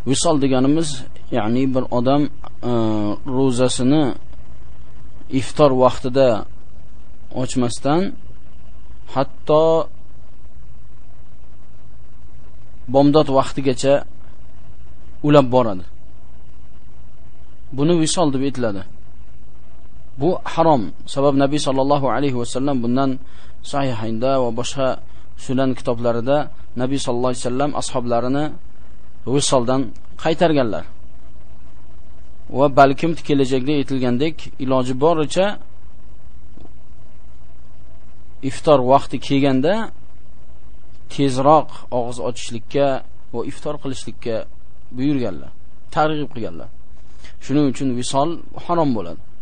Visol deganimiz, ya'ni bir odam ro'zasini iftor vaqtida ochmasdan hatto bomdod vaqtigacha ulab boradi. Buni visol deb aytiladi. Bu harom. Sabab Nabiy sallallohu alayhi va sallam bundan sahihaynda va boshqa sunan kitoblarida Nabiy sallallohu alayhi vasallam ashoblarini visoldan qaytarganlar. Va balkim kelajakda aytilgandek iloji boricha iftor vaqti kelganda tezroq og'iz ochishlikka va iftor qilishlikka buyurganlar, targ'ib qilganlar. Shuning uchun visol harom bo'ladi.